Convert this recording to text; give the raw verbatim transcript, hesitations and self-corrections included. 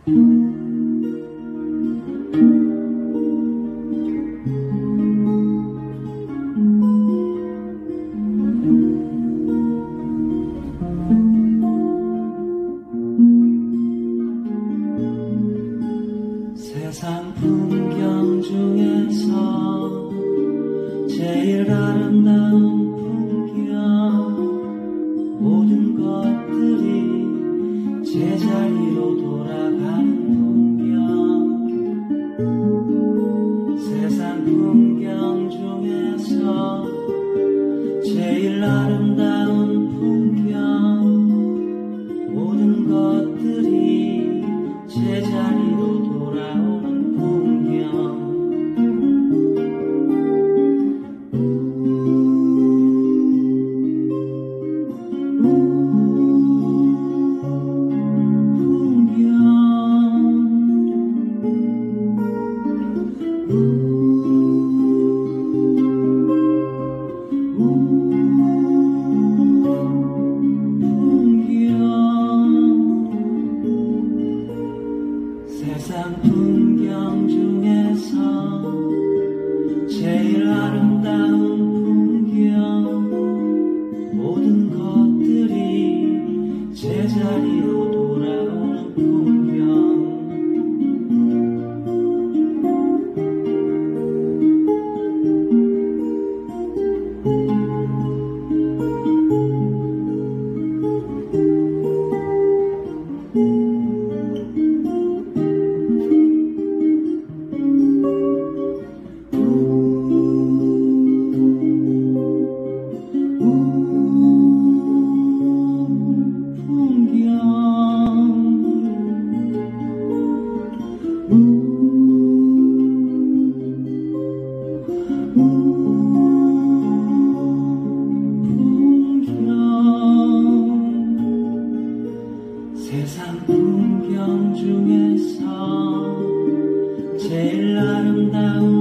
세상 풍경 중에서 제일 아름다운 풍경, 모든 것들이 제자리로 돌아가는 풍경. 세상 풍경 중에서 제일 아름다운 풍경, 모든 것들이 제자리로 돌아오는 풍경. 세상 풍경 중에서 제일 아름다운 풍경, 모든 것들이 제자리로 돌아오는 풍경. 세상 풍경 중에서 제일 아름다운